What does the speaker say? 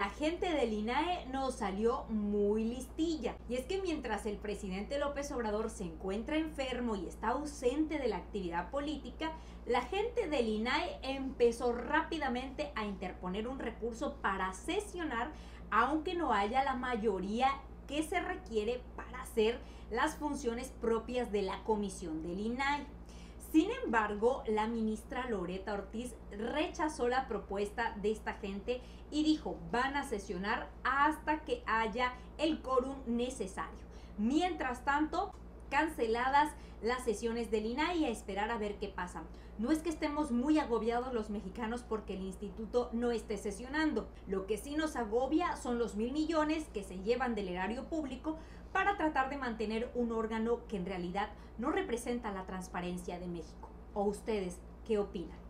la gente del INAE nos salió muy listilla. Y es que mientras el presidente López Obrador se encuentra enfermo y está ausente de la actividad política, la gente del INAE empezó rápidamente a interponer un recurso para sesionar, aunque no haya la mayoría que se requiere para hacer las funciones propias de la comisión del INAE. Sin embargo, la ministra Loretta Ortiz rechazó la propuesta de esta gente y dijo, van a sesionar hasta que haya el quórum necesario. Mientras tanto, canceladas las sesiones del INAE y a esperar a ver qué pasa. No es que estemos muy agobiados los mexicanos porque el instituto no esté sesionando. Lo que sí nos agobia son los 1,000 millones que se llevan del erario público para tratar de mantener un órgano que en realidad no representa la transparencia de México. ¿O ustedes qué opinan?